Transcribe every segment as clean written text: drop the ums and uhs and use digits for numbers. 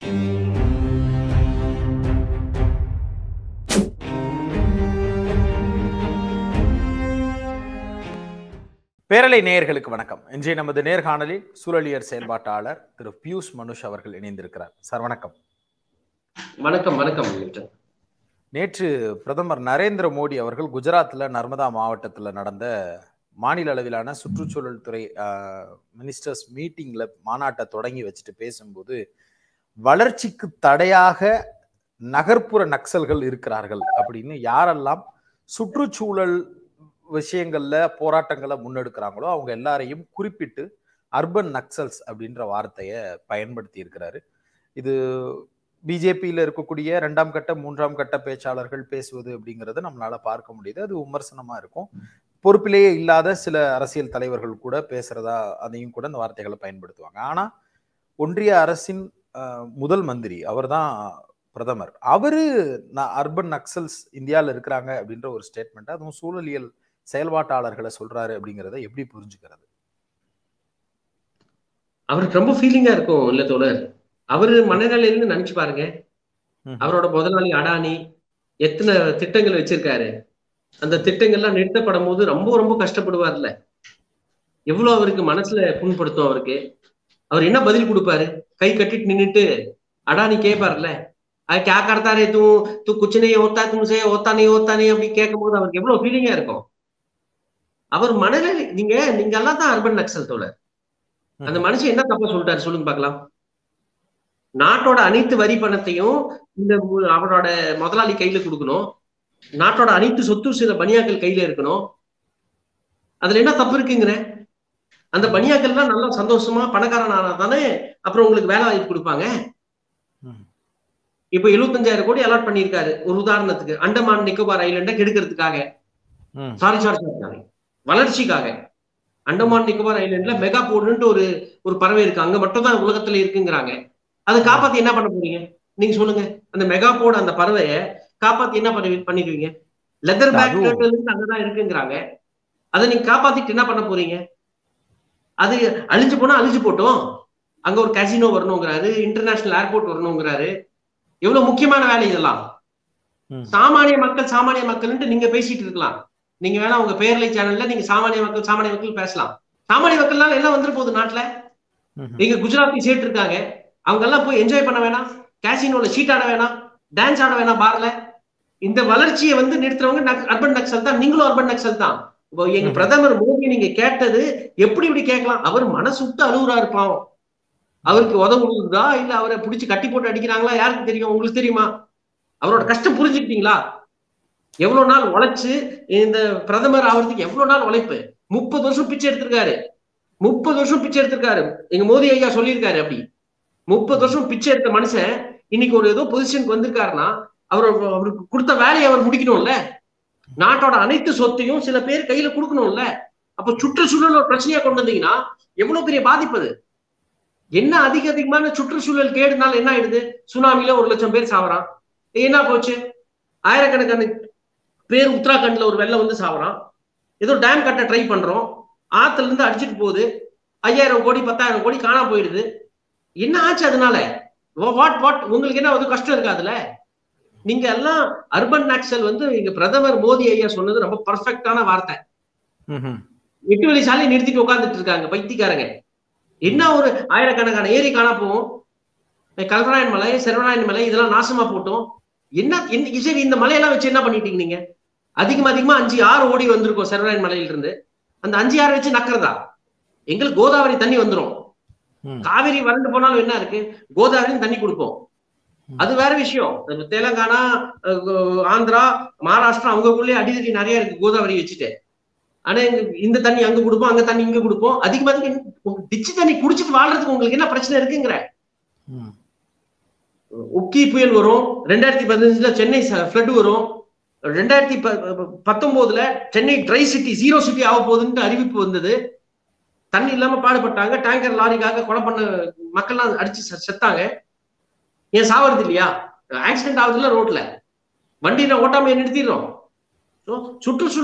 பேரலை நேயர்களுக்கு வணக்கம். இன்றைய நமது நேர்காணலில் சூழலியல் செயல்பாட்டாளர் திரு பியூஷ் மனுஷ் அவர்கள் இணைந்திருக்கிறார். சார் வணக்கம். வணக்கம். வணக்கம். நேற்று பிரதமர் நரேந்திர மோடி அவர்கள் குஜராத்ல நர்மதா மாவட்டத்தில் நடந்த மாநில அளவிலான சுற்றுச்சூழல் துறை மினிஸ்டர்ஸ் மீட்டிங்ல மாநாட்டை தொடங்கி வச்சுட்டு பேசும்போது வளர்ச்சிக்கு தடையாக நகர்ப்புற நக்சல்கள் இருக்கிறார்கள் அப்படின்னு யாரெல்லாம் சுற்றுச்சூழல் விஷயங்கள்ல போராட்டங்களை முன்னெடுக்கிறாங்களோ அவங்க எல்லாரையும் குறிப்பிட்டு அர்பன் நக்சல்ஸ் அப்படின்ற வார்த்தையை பயன்படுத்தி இருக்கிறாரு. இது பிஜேபியில இருக்கக்கூடிய 2ஆம் கட்ட 3ஆம் கட்ட பேச்சாளர்கள் பேசுவது அப்படிங்கிறத நம்மளால பார்க்க முடியுது. அது விமர்சனமா இருக்கும். பொறுப்பிலேயே இல்லாத சில அரசியல் தலைவர்கள் கூட பேசுறதா அதையும் கூட இந்த வார்த்தைகளை பயன்படுத்துவாங்க. ஆனா ஒன்றிய அரசின் முதல் மந்திரி அவர் தான் பிரதமர். அவரு அர்பன் நக்சல்ஸ் இந்தியாவில் இருக்கிறாங்க அப்படின்ற ஒரு ஸ்டேட்மெண்ட் அதுவும் சூழலியல் செயல்பாட்டாளர்களை சொல்றாரு அப்படிங்கறத எப்படி புரிஞ்சுக்கிறது? அவருக்கு ரொம்ப ஃபீலிங்கா இருக்கும் இல்ல தோழர். அவரு மனநிலையிலிருந்து நினைச்சு பாருங்க. அவரோட முதலாளி அடானி எத்தனை திட்டங்கள் வச்சிருக்காரு. அந்த திட்டங்கள்லாம் நிறுத்தப்படும் போது ரொம்ப ரொம்ப கஷ்டப்படுவார்ல. எவ்வளவு அவருக்கு மனசுல புண்படுத்தும். அவருக்கு அவர் என்ன பதில் கொடுப்பாரு? கை கட்டிட்டு நின்றுட்டு அடானி கேட்பார்ல, அது கே கர்த்தாரே தூ தூ குச் நஹீ ஹோத்தா தும்சே ஹோத்தா நஹீ அப்படி கேட்கும் போது அவருக்கு எவ்வளவு ஃபீலிங்கா இருக்கும். அவர் மனநிலை நீங்க எல்லாம் தான் அர்பன் நக்சல் தோழர். அந்த மனுஷன் என்ன தப்பா சொல்லிட்டாரு சொல்லுங்க பாக்கலாம். நாட்டோட அனைத்து வரி பணத்தையும் இந்த அவரோட முதலாளி கையில கொடுக்கணும். நாட்டோட அனைத்து சொத்து சில பனியாக்கள் கையில இருக்கணும். அதுல என்ன தப்பு இருக்குங்கிற? அந்த பனியாக்கள்லாம் நல்லா சந்தோஷமா பணக்காரன் ஆனா தானே அப்புறம் உங்களுக்கு வேலை வாய்ப்பு கொடுப்பாங்க. இப்ப 75,000 கோடி அலாட் பண்ணியிருக்காரு ஒரு உதாரணத்துக்கு, அண்டமான் நிக்கோபார் ஐலண்டை கெடுக்கிறதுக்காக. சாரி வளர்ச்சிக்காக. அண்டமான் நிக்கோபார் ஐலண்ட்ல மெகா போர்டுன்ட்டு ஒரு பறவை இருக்கு. அங்க மட்டும் தான் உலகத்துல இருக்குங்கிறாங்க. அதை காப்பாத்தி என்ன பண்ண போறீங்க நீங்க சொல்லுங்க? அந்த மெகா போர்டு அந்த பறவையை காப்பாத்தி என்ன பண்ணிடுவீங்க? லெதர் பேக் டர்ட்டில் அங்கதான் இருக்குங்கிறாங்க. அதை நீங்க காப்பாத்திட்டு என்ன பண்ண போறீங்க? அது அழிஞ்சு போனா அழிஞ்சு போட்டோம். அங்க ஒரு கசினோ வரணுங்கிறாரு, இன்டர்நேஷனல் ஏர்போர்ட் வரணுங்கிறாரு. எவ்வளவு முக்கியமான வேலை இதெல்லாம். சாமானிய மக்கள் நீங்க பேசிட்டு இருக்கலாம். நீங்க வேணா உங்க பேரலை சேனல்ல நீங்க சாமானிய மக்கள் பேசலாம். சாமானிய மக்கள்னால என்ன வந்துரு போகுது நாட்டுல? நீங்க குஜராத்தி சேர்த்து இருக்காங்க, அவங்க எல்லாம் போய் என்ஜாய் பண்ண வேணாம்? கேசினோல சீட் ஆட வேணாம்? டான்ஸ் ஆட வேணாம் பார்ல? இந்த வளர்ச்சியை நிறுத்துறவங்க அர்பன் நக்சல் தான். நீங்களும் அர்பன் நக்சல் தான். எங்க பிரதமர் மோடி நீங்க கேட்டது இப்படி கேட்கலாம். அவர் மனசு விட்டு அழுகுறா இருப்பான். அவருக்கு உதவுதா இல்ல அவரை பிடிச்சி கட்டி போட்டு அடிக்கிறாங்களா யாருக்கு தெரியும்? உங்களுக்கு தெரியுமா? அவரோட கஷ்டம் புரிஞ்சுக்கிட்டீங்களா? எவ்வளவு நாள் உழைச்சு இந்த பிரதமர் ஆகிறதுக்கு எவ்வளவு நாள் உழைப்பு? 30 வருஷம் பிச்சை எடுத்திருக்காரு. 30 வருஷம் பிச்சை எடுத்திருக்காரு. எங்க மோடி ஐயா சொல்லியிருக்காரு. அப்படி 30 வருஷம் பிச்சை எடுத்த மனுஷன் இன்னைக்கு ஒரு ஏதோ பொசிஷனுக்கு வந்திருக்காருன்னா அவருக்கு கொடுத்த வேலையை அவர் முடிக்கணும்ல. நாட்டோட அனைத்து சொத்தையும் சில பேர் கையில கொடுக்கணும்ல. அப்ப சுற்றுச்சூழல் ஒரு பிரச்சனையா கொண்டு வந்தீங்கன்னா எவ்வளவு பெரிய பாதிப்பு அது. என்ன அதிகமான சுற்றுச்சூழல் கேடுனால என்ன ஆயிடுது? சுனாமில 1 லட்சம் பேர் சாவறான். என்ன போச்சு? ஆயிரக்கணக்கான பேர் உத்தராகண்ட்ல ஒரு வெள்ளம் வந்து சாவறான். ஏதோ டேம் கட்ட ட்ரை பண்றோம், ஆத்துல இருந்து அடிச்சுட்டு போகுது. 5000 கோடி 10,000 கோடி காணா போயிடுது. என்ன ஆச்சு அதனால? உங்களுக்கு என்ன ஒரு கஷ்டம் இருக்காதுல்ல? நீங்க எல்லாம் அர்பன் நக்சல் எங்க பிரதமர் மோடி ஐயா சொன்னது ரொம்ப பர்ஃபெக்டான வார்த்தை. 8 வழி சாலை நிறுத்திட்டு உட்கார்ந்துட்டு இருக்காங்க பைத்தியக்காரங்க. என்ன ஒரு ஆயிரக்கணக்கான ஏரி காணா போவோம். கல்வராயன் மலை, செல்வராயன் மலை இதெல்லாம் நாசமா போட்டோம். சரி, இந்த மலையெல்லாம் வச்சு என்ன பண்ணிட்டீங்க நீங்க? அதிகமா 5-6 ஓடி வந்திருக்கோம் செல்வராயன் மலையில இருந்து. அந்த 5-6 வச்சு நக்கிறதா? எங்களுக்கு கோதாவரி தண்ணி வந்துடும். காவிரி வறண்டு போனாலும் என்ன இருக்கு? கோதாவரியும் தண்ணி கொடுப்போம். அது வேற விஷயம். தெலுங்கானா, ஆந்திரா, மகாராஷ்டிரா அவங்களுக்குள்ளே அடிதடி நிறைய இருக்கு கோதாவரி வச்சுட்டு. ஆனா இந்த தண்ணி அங்க கொடுப்போம், அங்க தண்ணி இங்க கொடுப்போம். அதிகமா டிச்சு தண்ணி குடிச்சிட்டு வாழ்றதுக்கு உங்களுக்கு என்ன பிரச்சனை இருக்குங்கிற? உக்கி புயல் வரும். 2015 சென்னை ஃப்ளட் வரும். 2019 சென்னை ட்ரை சிட்டி, 0 சிட்டி ஆக போகுதுன்னு அறிவிப்பு வந்தது. தண்ணி இல்லாம பாடுபட்டாங்க. டேங்கர் லாரிக்காக கொலை பண்ண மக்கள்லாம் அடிச்சு செத்தாங்க. ஏன் சாவறது இல்லையா? ஆக்சிடென்ட் ஆகுதுல ரோட்ல, வண்டியில ஓட்டாம நிறுத்திடுறோம்.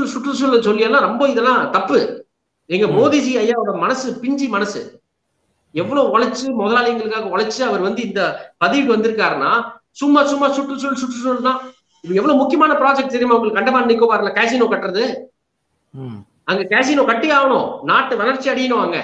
சுற்றுச்சூழல் சொல்லி எல்லாம் ரொம்ப இதெல்லாம் தப்பு. எங்க மோடிஜி ஐயாவோட மனசு பிஞ்சி மனசு. எவ்வளவு உழைச்சு முதலாளிகளுக்காக உழைச்சு அவர் வந்து இந்த பதவிக்கு வந்திருக்காருன்னா சும்மா சும்மா சுற்றுச்சூழல் தான். இது எவ்வளவு முக்கியமான ப்ராஜெக்ட் தெரியுமா உங்களுக்கு? அண்டமான் நிக்கோபார்ல கேசினோ கட்டுறது. அங்க கேசினோ கட்டி ஆகணும், நாட்டு வளர்ச்சி அடையணும். அங்க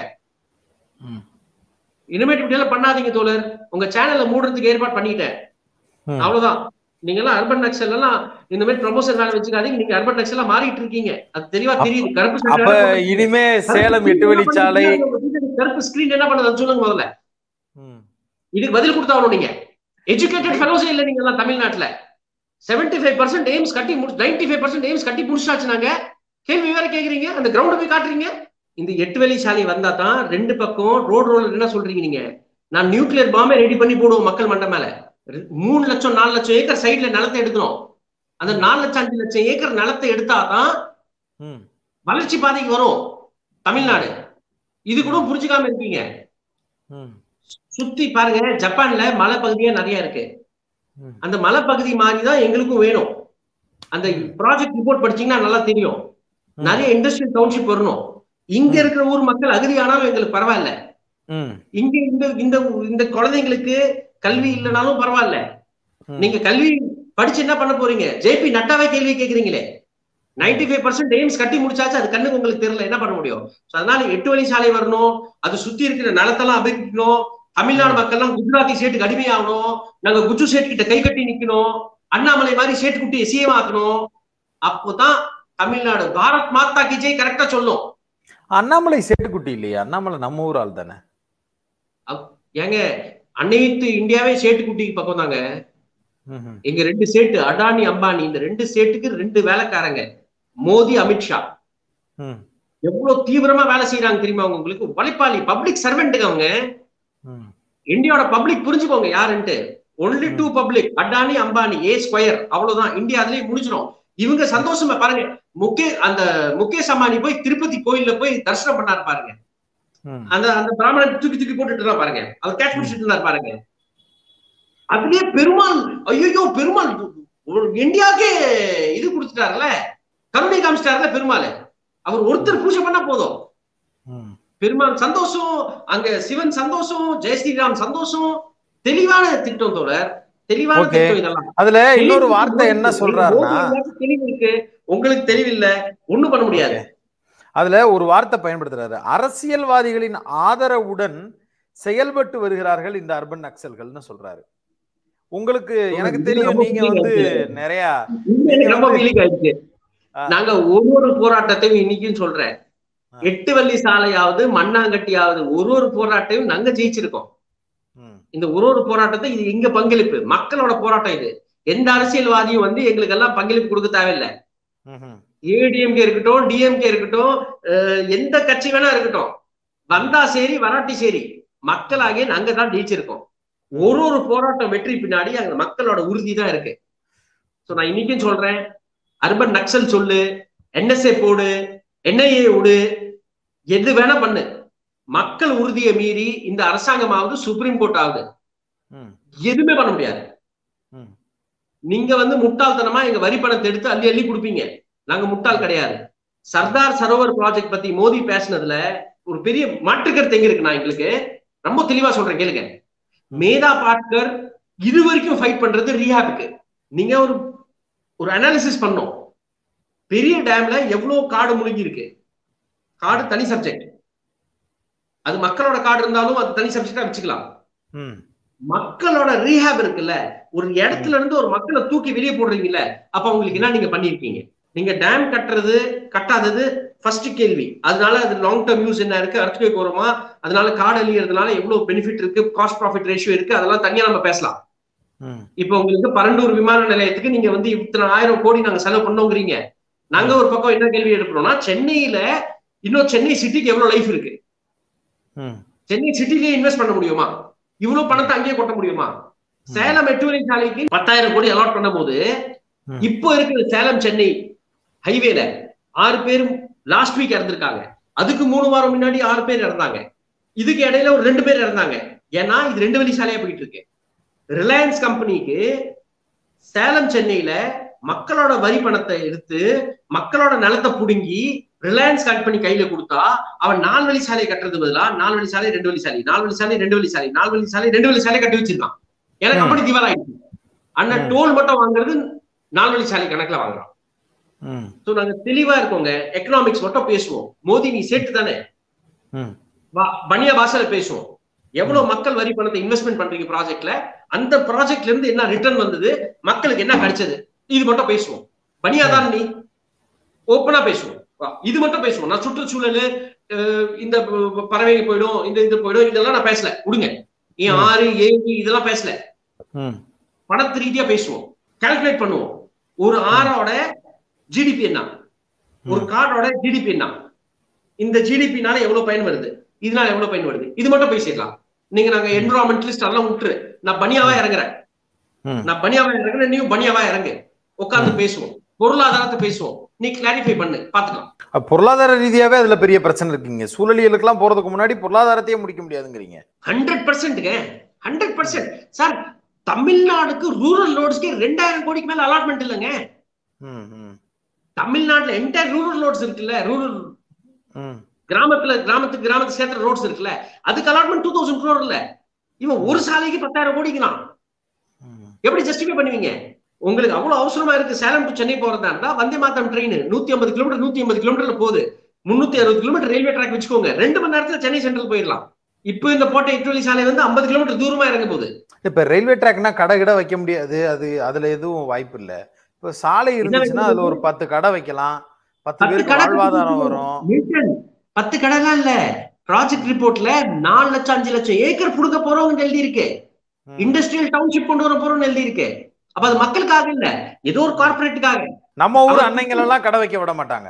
இனிமேட்டு இப்படி எல்லாம் பண்ணாதீங்க தோழர். உங்க சேனலை மூடுறதுக்கு ஏற்பாடு பண்ணிட்டேன், அவ்வளவுதான். நீங்க எல்லாம் அர்பன் நக்சல் எல்லாம் இந்த மாதிரி ப்ரமோஷன் வேலை வச்சுக்காதீங்க. நீங்க அர்பன் நக்சலா மாறிட்டு இருக்கீங்க, அது தெளிவா தெரியுது. கருப்பு இனிமே சேலம் 8 வழிச்சாலை கருப்பு ஸ்கிரீன் என்ன பண்ணுது சொல்லுங்க முதல்ல. இதுக்கு பதில் கொடுத்தாகணும். நீங்க எஜுகேட்டட் ஃபெலோஸே இல்ல நீங்க எல்லாம் தமிழ்நாட்டுல. 75% எய்ம்ஸ் கட்டி 95% எய்ம்ஸ் கட்டி முடிச்சாச்சு. நாங்க கேள்வி வேற கேக்குறீங்க, அந்த கிரவுண்ட் போய் காட்டுறீங்க. இந்த 8 வழிச்சாலை வந்தா தான் 2 பக்கம் ரோலர் என்ன சொல்றீங்க நீங்க? நான் நியூக்ளியர் பாம்பே ரெடி பண்ணி போடுவோம் மக்கள் மண்ட மேல. 3 லட்சம் 4 லட்சம் ஏக்கர் சைட்ல நிலத்தை எடுக்கணும். அந்த 4 லட்சம் 5 லட்சம் ஏக்கர் நிலத்தை எடுத்தாதான் வளர்ச்சி பாதைக்கு வரும் தமிழ்நாடு. இது கூட புரிஞ்சுக்காம இருக்கீங்க. சுத்தி பாருங்க, ஜப்பான்ல மலை பகுதியா நிறைய இருக்கு. அந்த மலைப்பகுதி மாதிரிதான் எங்களுக்கும் வேணும். அந்த ப்ராஜெக்ட் ரிப்போர்ட் படிச்சீங்கன்னா நல்லா தெரியும். நிறைய இண்டஸ்ட்ரியல் டவுன்ஷிப் வரணும். இங்க இருக்கிற ஊர் மக்கள் அகதி ஆனாலும் எங்களுக்கு பரவாயில்ல. இங்க இந்த இந்த குழந்தைங்களுக்கு கல்வி இல்லைனாலும் பரவாயில்ல. நீங்க கல்வி படிச்சு என்ன பண்ண போறீங்க? ஜேபி நட்டாவே கேள்வி கேட்கறீங்களே. 95% எய்ம்ஸ் கட்டி முடிச்சாச்சு, அது கண்ணுக்கு உங்களுக்கு தெரியல, என்ன பண்ண முடியும்? அதனால 8 வழிச்சாலை வரணும். அது சுத்தி இருக்கிற நிலத்தெல்லாம் அபிக்கணும். தமிழ்நாடு மக்கள் எல்லாம் குஜராத்தி சேட்டுக்கு அடிமையாகணும். நாங்க குஜு சேட் கிட்ட கை கட்டி நிக்கணும். அண்ணாமலை மாதிரி சேட்டு குட்டியை சிஎம் ஆக்கணும். அப்போதான் தமிழ்நாடு பாரத் மாதா கி ஜெய் கரெக்டா சொல்லும். அண்ணாமலை சேட்டுக்குட்டி இல்லையா? அண்ணாமலை நம்ம ஊர் ஆள் தானே. ஏங்க, அனைத்து இந்தியாவே சேட்டுக்குட்டிக்கு பக்கம் தாங்க. எங்க 2 சேட்டு அடானி அம்பானி, இந்த 2 சேட்டுக்கு 2 வேலைக்காரங்க, மோடி அமித்ஷா. எவ்வளவு தீவிரமா வேலை செய்யறாங்க தெரியுமா உங்களுக்கு? உழைப்பாளி, பப்ளிக் சர்வெண்ட்டுங்க அவங்க. இந்தியாவோட பப்ளிக் புரிஞ்சுக்கோங்க யாருன்ட்டு. Only 2 public, Adani Ambani, A square, அவ்வளவுதான். இந்தியா அதுலயே முடிஞ்சிடும். இவங்க சந்தோஷமா பாருங்க. முகேஷ் அம்பானி போய் திருப்பதி கோயில்ல போய் தரிசனம் பண்ணாரு பாருங்க. அந்த அந்த பிராமணன் தூக்கி போட்டுட்டு பாருங்க, அதை கேட்ச் பிடிச்சிட்டு இருந்தாரு பாருங்க. அதுலயே பெருமாள், ஐயோ பெருமாள் இந்தியாவுக்கே இது கொடுத்துட்டாருல, கருணை காமிச்சிட்டாருல பெருமாள். அவர் ஒருத்தர் பூஜை பண்ணா போதும், பெருமாள் சந்தோஷம், அங்க சிவன் சந்தோஷம், ஜெயஸ்ரீராம் சந்தோஷம். தெளிவான திட்டம் தோழர், தெளிவான திட்டம் இதெல்லாம். அதுல இன்னொரு வார்த்தை என்ன சொல்றாருன்னா, தெளிவு இருக்கு, உங்களுக்கு தெளிவில்ல, ஒண்ணும் பண்ண முடியாது. அதுல ஒரு வார்த்தை பயன்படுத்துறாரு, அரசியல்வாதிகளின் ஆதரவுடன் செயல்பட்டு வருகிறார்கள் இந்த அர்பன் நக்சல்கள்னு சொல்றாரு. உங்களுக்கு எனக்கு தெரியும், நீங்க வந்து நிறைய ரொம்ப ஃபீலிங் ஆயிடுச்சு. நாங்க ஒவ்வொரு போராட்டத்தையும் இன்னைக்கும் சொல்றேன், 8 வழி சாலையாவது மண்ணாங்கட்டியாவது ஒரு போராட்டையும் நாங்க ஜெயிச்சிருக்கோம். இந்த ஒரு போராட்டத்தை, இது எங்க பங்களிப்பு, மக்களோட போராட்டம் இது. எந்த அரசியல்வாதியும் வந்து எங்களுக்கு எல்லாம் பங்களிப்பு கொடுக்க தேவையில்லை. ஏடிஎம்கே இருக்கட்டும், டிஎம்கே இருக்கட்டும், எந்த கட்சி வேணா இருக்கட்டும், வந்தா சரி வராட்டி சரி, மக்களாகிய நாங்க தான் ஜெயிச்சிருக்கோம். ஒரு போராட்டம் வெற்றி பின்னாடி அங்க மக்களோட உறுதி தான் இருக்கு. நான் இன்னைக்கும் சொல்றேன், அர்பன் நக்சல் சொல்லு, என்எஸ்ஏ போடு, என்ஐஏ விடு, எது வேணா பண்ணு, மக்கள் உறுதியை மீறி இந்த அரசாங்கமாவது சுப்ரீம் கோர்ட் ஆகுது எதுவுமே பண்ண முடியாது. நீங்க வந்து முட்டாள்தனமா எங்க வரி பணத்தை எடுத்து அள்ளி அள்ளி கொடுப்பீங்க, நாங்க முட்டாள் கிடையாது. சர்தார் சரோவர் ப்ராஜெக்ட் பத்தி மோடி பேசினதுல ஒரு பெரிய மாற்றுக்கருத்து எங்க இருக்கு, நான் எங்களுக்கு ரொம்ப தெளிவா சொல்றேன் கேளுங்க. மேதா பாட்கர் இது வரைக்கும் ஃபைட் பண்றது ரீஹாபுக்கு. நீங்க ஒரு அனாலிசிஸ் பண்ணோம், பெரிய டேம்ல எவ்வளவு காடு முழுகி இருக்கு. காடு தனி சப்ஜெக்ட், அது மக்களோட காடு இருந்தாலும் அது தனி சப்ஜெக்டா வச்சுக்கலாம். மக்களோட ரீஹாப் இருக்குல்ல, ஒரு இடத்துல இருந்து ஒரு மக்களை தூக்கி வெளியே போடுறீங்கல்ல, அப்ப உங்களுக்கு என்ன நீங்க பண்ணிருக்கீங்க? நீங்க டேம் கட்டுறது கட்டாதது ஃபர்ஸ்ட் கேள்வி. அதனால அது லாங் டர்ம் யூஸ் என்ன இருக்கு, அர்த்குவேக் வருமா, அதனால காடு அழியறதுனால எவ்வளவு பெனிஃபிட் இருக்கு, காஸ்ட் ப்ராஃபிட் ரேஷியோ இருக்கு, அதெல்லாம் தனியா நம்ம பேசலாம். இப்ப உங்களுக்கு பரண்டூர் விமான நிலையத்துக்கு நீங்க வந்து இத்தனை 1000 கோடி நாங்க செலவு பண்ணோங்கிறீங்க. நாங்க ஒரு பக்கம் என்ன கேள்வி எடுக்கிறோம்னா, சென்னையில இன்னும் சென்னை சிட்டிக்கு எவ்வளவு லைஃப் இருக்கு, சென்னை சிட்டிலேயே இன்வெஸ்ட் பண்ண முடியுமா, இவ்வளவு பணத்தை அங்கேயே கொட்ட முடியுமா? சேலம் 8 வழி சாலைக்கு 10,000 கோடி அலாட் பண்ண போது, இப்போ இருக்கிற சேலம் சென்னை ஹைவேல 6 பேர் லாஸ்ட் வீக் இறந்திருக்காங்க. அதுக்கு 3 வாரம் முன்னாடி 6 பேர் இறந்தாங்க. இதுக்கு இடையில ஒரு 2 பேர் இறந்தாங்க. ஏன்னா இது 2 வழி சாலையா போயிட்டு இருக்கு. ரிலையன்ஸ் கம்பெனிக்கு சேலம் சென்னையில மக்களோட வரி பணத்தை எடுத்து மக்களோட நிலத்தை புடுங்கி ரிலையன்ஸ் கட் பண்ணி கையில கொடுத்தா அவன் 4 வழி சாலை கட்டுறது பதிலா 4 வழி சாலை 2 வழி சாலை 4 வழி சாலை 2 வழி சாலை 4 வழி சாலை 2 வழி சாலை கட்டி வச்சிருக்கான். ஏன்னா கம்பெனி திவால் ஆயிடுச்சு. அண்ணன் டோல் மட்டும் வாங்குறது 4 வழி சாலை கணக்குல வாங்குறான். சோ நாங்க தெளிவா இருக்கோங்க. எக்கனாமிக்ஸ் மட்டும் பேசுவோம். மோடி நீ சேர்த்து தானே பனியா பாஷையில பேசுவோம். எவ்வளவு மக்கள் வரி பணத்தை இன்வெஸ்ட்மெண்ட் பண்றீங்க ப்ராஜெக்ட்ல, அந்த ப்ராஜெக்ட்ல இருந்து என்ன ரிட்டர்ன் வந்தது, மக்களுக்கு என்ன கிடைச்சது, இது மட்டும் பேசுவோம். பனியாதான் நீ ஓப்பனா பேசுவோம். இது மட்டும் பேசுவோம். நான் சுற்றுச்சூழல் இந்த பறவை போயிடும், இந்த இது போயிடும், இதெல்லாம் நான் பேசல. விடுங்க. ஏன் 6 7 இதெல்லாம் பேசல. பணத்து ரீதியா பேசுவோம். கால்குலேட் பண்ணுவோம். ஒரு ஆரோட ஜிடிபி என்ன, ஒரு கார்டோட ஜிடிபி என்ன, இந்த ஜிடிபினால எவ்வளவு பயன் வருது, இதனால எவ்வளவு பயன் வருது, இது மட்டும் பேசிடலாம். நீங்க நாங்க என்விரான்மெண்டலிஸ்ட் எல்லாம் விட்டுரு. நான் பனியாவா இறங்குறேன், நீயும் பனியாவா இறங்கு, உட்கார்ந்து பேசுவோம். பொருளாதாரத்தை பேசுவோம். நீ கிளாரிஃபை பண்ணு, பாத்துக்கலாம். பொருளாதார ரீதியாவே அதுல பெரிய பிரச்சனை இருக்குங்க. சூழலியலுக்கு எல்லாம் போறதுக்கு முன்னாடி பொருளாதாரத்தையே முடிக்க முடியாதுங்கிறீங்க. 100% சார். தமிழ்நாடுக்கு ரூரல் ரோட்ஸ்க்கு 2000 கோடிக்கு மேல அலாட்மெண்ட் இல்லைங்க. தமிழ்நாட்டுல என்டையர் ரூரல் ரோட்ஸ் இருக்குல்ல, ரூரல் கிராமத்துக்கு சேர்த்துற ரோட்ஸ் இருக்குல்ல, அதுக்கு அலாட்மெண்ட் 2000 crore இல்ல. இவன் ஒரு சாலைக்கு 10,000 கோடிக்கிறான். எப்படி ஜஸ்டிஃபை பண்ணுவீங்க? உங்களுக்கு அவ்வளவு அவசரமா இருக்கு சேலம் டு சென்னை போறதா இருந்தா வந்தே மாதம் ட்ரெயின் 150 கிலோமீட்டர் 180 கிலோமீட்டர்ல போகுது. 360 கிலோமீட்டர் ரயில்வே ட்ராக் வச்சுக்கோங்க. 2 மணி நேரத்துல சென்னை சென்ட்ரல் போயிடலாம். இப்போ இந்த போட்ட 8 வழி சாலை வந்து 50 கிலோமீட்டர் தூரமா இறங்க போகுது. இப்ப ரயில்வே ட்ராக்னா கடை கிட வைக்க முடியாது, அதுல எதுவும் வாய்ப்பு இல்ல. இப்ப சாலை இருந்துச்சுன்னா அதுல ஒரு 10 கடை வைக்கலாம், 10 பேருக்கு வாழ்வாதாரம் வரும். 10 கடைலாம் இல்ல. ப்ராஜெக்ட் ரிப்போர்ட்ல 4 லட்சம் 5 லட்சம் ஏக்கர் புடுங்க போறோம் எழுதி இருக்கு. இண்டஸ்ட்ரியல் டவுன்ஷிப் கொண்டு வர போறோம் எழுதி இருக்கு. அப்ப அது மக்களுக்காக இல்ல, ஏதோ ஒரு கார்பரேட்டுக்காக. நம்ம ஊர் அன்னைங்கள் எல்லாம் கடை வைக்க விட மாட்டாங்க.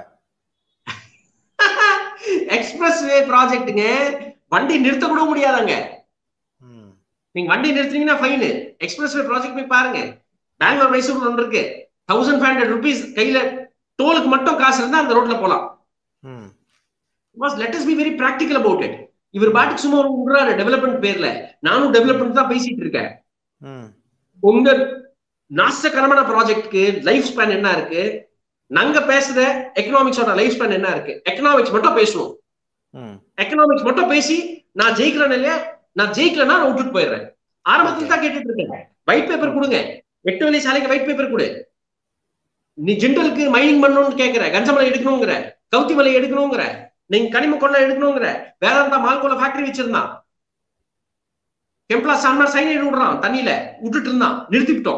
எக்ஸ்பிரஸ் வே ப்ராஜெக்ட்டுங்க, வண்டி நிறுத்த கூட முடியாதாங்க. நீங்க வண்டி நிறுத்தினீங்கன்னா ஃபைன். எக்ஸ்பிரஸ் வே ப்ராஜெக்ட் போய் பாருங்க. பெங்களூர் மைசூர் ஒன்று இருக்கு. 1500 rupees கையில டோலுக்கு மட்டும் காசு இருந்தா அந்த ரோட்ல போலாம். Let us be very practical about it. இவர் பாட்டுக்கு சும்மா விடுறாரு டெவலப்மெண்ட் பேர்ல. நானும் டெவலப்மெண்ட் தான் பேசிட்டு இருக்கேன். உங்க நாசகரமான ப்ராஜெக்ட்க்கு லைஃப் ஸ்பேன் என்ன இருக்கு, நாங்க பேசுற எக்கனாமிக்ஸோட லைஃப் ஸ்பேன் என்ன இருக்கு. எக்கனாமிக்ஸ் மட்டும் பேசுவோம். எக்கனாமிக்ஸ் மட்டும் பேசி நான் ஜெயிக்கிறேன் இல்லையா, நான் ஜெயிக்கலன்னா நான் விட்டுட்டு போயிடுறேன். ஆரம்பத்துல தான் கேட்டுட்டு இருக்கேன். ஒயிட் பேப்பர் கொடுங்க, 8 வழி சாலைக்கு ஒயிட் பேப்பர் கொடு. நீ ஜிண்டலுக்கு மைனிங் பண்ணணும்னு கேட்கிற, கஞ்சமலை எடுக்கணுங்கிற, கவுத்தி மலை எடுக்கணுங்கிற, நீங்க கனிம கொள்ள எடுக்கணுங்கிற, வேதாந்தா மால்கோல ஃபேக்டரி வச்சிருந்தான், கெம்ப்ளா சாம்னார் சைனைடு விடுறான், தண்ணியில விட்டுட்டு இருந்தான், நிறுத்திவிட்டோம்.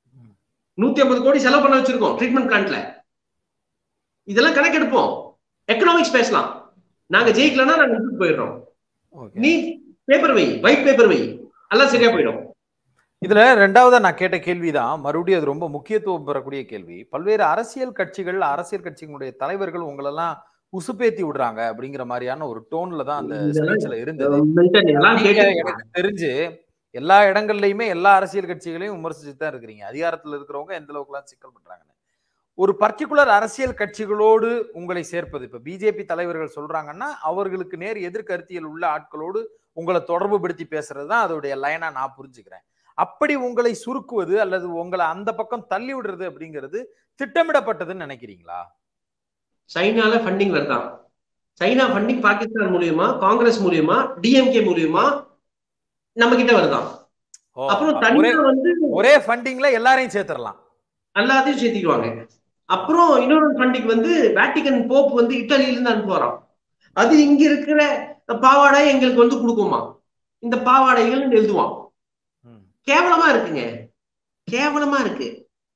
150 கோடி செலவு பண்ண வச்சிருக்கோம் ட்ரீட்மெண்ட் பிளான்ட்ல. இதெல்லாம் கணக்கெடுப்போம். எக்கனாமிக்ஸ் பேசலாம். நாங்க ஜெயிக்கலன்னா நாங்க விட்டுட்டு போயிடுறோம். நீ பேப்பர் வை, ஒயிட் பேப்பர் வை, எல்லாம் சரியா போயிடும். இதுல ரெண்டாவதா நான் கேட்ட கேள்விதான், மறுபடியும் அது ரொம்ப முக்கியத்துவம் பெறக்கூடிய கேள்வி. பல்வேறு அரசியல் கட்சிகளுடைய தலைவர்கள் உங்களெல்லாம் உசுப்பேத்தி விடுறாங்க அப்படிங்கிற மாதிரியான ஒரு டோன்ல தான் அந்த ஸ்பீச்ல இருந்தது. எனக்கு தெரிஞ்சு எல்லா இடங்கள்லயுமே எல்லா அரசியல் கட்சிகளையும் விமர்சிச்சுட்டு தான் இருக்கிறீங்க. அதிகாரத்துல இருக்கிறவங்க எந்த அளவுக்கு எல்லாம் சிக்கல் பண்றாங்கன்னு. ஒரு பர்டிகுலர் அரசியல் கட்சிகளோடு உங்களை சேர்ப்பது, இப்ப பிஜேபி தலைவர்கள் சொல்றாங்கன்னா அவர்களுக்கு நேர் எதிர்கருத்தியல் உள்ள ஆட்களோடு உங்களை தொடர்பு படுத்தி பேசுறதுதான் அதோடைய லைனா நான் புரிஞ்சுக்கிறேன். அப்படி உங்களை சுருக்குவது அல்லது உங்களை அந்த பக்கம் தள்ளி விடுறது அப்படிங்கிறது திட்டமிடப்பட்டதுன்னு நினைக்கிறீங்களா? சைனால ஃபண்டிங் வருதான். சைனா ஃபண்டிங் பாகிஸ்தான் மூலியமா, காங்கிரஸ் மூலியமா, டிஎம்கே மூலியமா நம்ம கிட்ட வருதான். அப்புறம் தனியா வந்து ஒரே ஃபண்டிங்ல எல்லாரையும் சேர்த்துடலாம், எல்லாத்தையும் சேர்த்திக்குவாங்க. அப்புறம் இன்னொரு ஃபண்டிங் வந்து வேட்டிகன் போப் வந்து இத்தாலியில இருந்து அனுப்புவாராம். அது இங்க இருக்கிற பாவாடை எங்களுக்கு வந்து கொடுக்குமா, இந்த பாவாடைகள் எழுதுவான். கேவலமா இருக்குங்க, கேவலமா இருக்கு.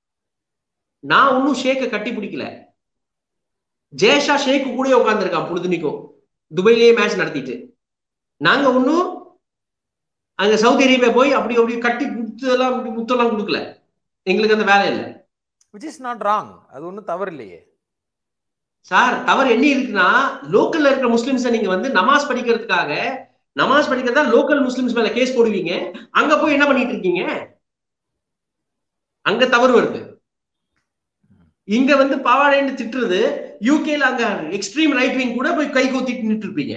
நான் ஒன்னும் ஷேக்க கட்டி பிடிக்கல. ஜெயஷா ஷேக்கு கூட உட்கார்ந்துருக்கான் பொழுதுனிக்கும், துபாயிலேயே மேட்ச் நடத்திட்டு. நாங்க ஒன்னும் அங்க சவுதி அரேபியா போய் அப்படி அப்படி கட்டி முத்தெல்லாம் கொடுக்கல. எங்களுக்கு அந்த வேலை இல்லை. which is not wrong. அது ஒன்றும் தவறு இல்லையே சார். தவறு என்ன இருக்குன்னா, லோக்கல்ல இருக்கிற முஸ்லிம்ஸை நீங்க வந்து நமாஸ் படிக்கிறதா லோக்கல் முஸ்லிம்ஸ் மேல கேஸ் போடுவீங்க. அங்க போய் என்ன பண்ணிட்டு இருக்கீங்க? அங்க தவறு வருது. இங்க வந்து பாவாடைன்னு திட்டுறது, யூகேல அங்க எக்ஸ்ட்ரீம் ரைட் விங் கூட போய் கை கோத்திட்டு நின்று இருப்பீங்க.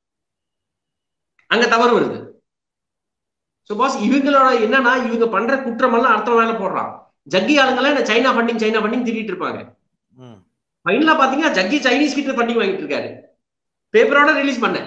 அங்க தவறு வருது. சோ பாஸ், இவங்களோட என்னன்னா, இவங்க பண்ற குற்றம் எல்லாம் அடுத்த வேலை போடுறான். ஜக்கி ஆளுங்கெல்லாம் சைனா ஃபண்டிங் திட்டிட்டு இருப்பாங்க. ஃபைனலா பாத்தீங்கன்னா ஜக்கி சைனீஸ் கிட்ட ஃபண்டிங் வாங்கிட்டு இருக்காரு. பேப்பரோட ரிலீஸ் பண்ண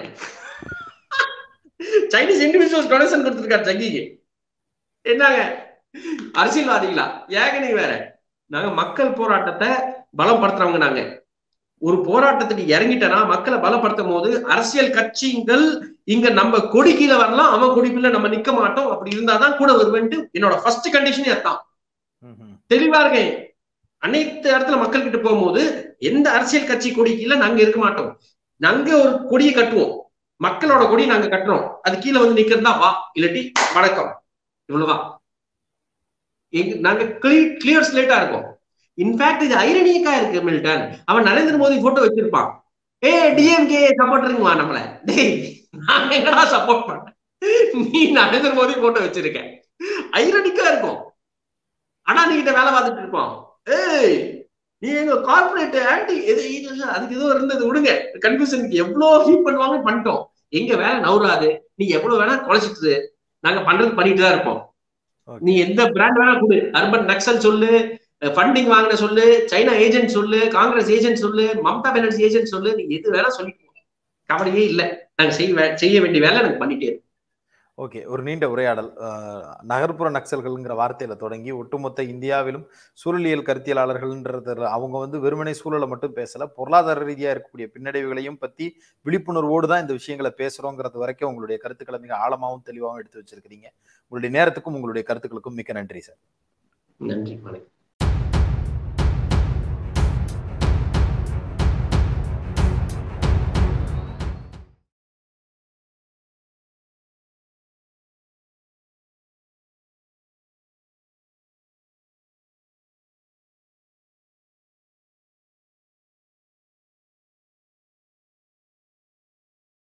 சைனீஸ் இண்டிவிஜுவல்ஸ் டொனேஷன் கொடுத்திருக்காரு ஜக்கிக்கு. என்னங்க அரசியல்வாதிகளா? ஏங்க நீங்க வேற. நாங்க மக்கள் போராட்டத்தை பலப்படுத்துறவங்க. நாங்க ஒரு போராட்டத்துக்கு இறங்கிட்டனா மக்களை பலப்படுத்தும் போது அரசியல் கட்சிகள் இங்க நம்ம கொடி கீழே வரலாம், அவன் கொடிக்குள்ள நம்ம நிக்க மாட்டோம். அப்படி இருந்தாதான் கூட வருவேன்ட்டு என்னோட ஃபர்ஸ்ட் கண்டிஷனே அதான். தெளிவா இருக்கேன். அனைத்து இடத்துல மக்கள் கிட்ட போகும்போது எந்த அரசியல் கட்சி கொடி கீழே நாங்க இருக்க மாட்டோம். நாங்க ஒரு கொடியை கட்டுவோம், மக்களோட கொடி நாங்க கட்டுறோம். அது கீழே வந்து நிக்கிறதா வா, இல்லாட்டி வணக்கம், இவ்வளவுதான். நாங்க கிளியர் ஸ்லேட்டா இருக்கோம். இன்ஃபேக்ட் இது ஐரனியக்கா இருக்கு மில்டன். அவன் நரேந்திர மோடி போட்டோ வச்சிருப்பான். டிஎம்கே சப்போர்ட்டருங்களா நம்மள? டேய் நான் என்னடா சப்போர்ட் பண்ண, நீ நரேந்திர மோடி போட்டோ வச்சிருக்க. ஐரனிக்கா இருக்கும். ஆனா நீ கிட்ட வேலை பார்த்துட்டு இருப்பான். ஏய் நீ எங்க கார்பரேட் ஆன்டி அதுக்கு ஏதோ இருந்தது விடுங்க. கன்ஃபியூஷனுக்கு எவ்வளவு ஹீட் பண்ணுவாங்க பண்ணிட்டோம். எங்க வேலை நவுறாது, நீ எவ்வளவு வேணா குறைச்சிட்டு நாங்க பண்றது பண்ணிட்டு தான் இருப்போம். நீ எந்த பிராண்ட் வேணா கொடு, அர்பன் நக்சல் சொல்லு, ஃபண்டிங் வாங்கின சொல்லு, சைனா ஏஜென்ட் சொல்லு, காங்கிரஸ் ஏஜென்ட் சொல்லு, மம்தா பானர்ஜி ஏஜென்ட் சொல்லு, நீங்க எது வேணா சொல்லிட்டு கவலையே இல்லை. நாங்க செய்ய வேண்டிய வேலை எனக்கு பண்ணிட்டே இருக்கோம். ஓகே, ஒரு நீண்ட உரையாடல். நகர்ப்புற நக்சல்கள்ங்கிற வார்த்தையில தொடங்கி ஒட்டுமொத்த இந்தியாவிலும் சூழலியல் கருத்தியலாளர்கள்ன்றது அவங்க வந்து வெறுமனை சூழலை மட்டும் பேசல, பொருளாதார ரீதியா இருக்கக்கூடிய பின்னடைவுகளையும் பத்தி விழிப்புணர்வோடு தான் இந்த விஷயங்களை பேசுறோங்கிறது வரைக்கும் உங்களுடைய கருத்துக்களை மிக ஆழமாகவும் தெளிவாகவும் எடுத்து வச்சிருக்கிறீங்க. உங்களுடைய நேரத்துக்கும் உங்களுடைய கருத்துக்களுக்கும் மிக்க நன்றி சார். நன்றி, வணக்கம்.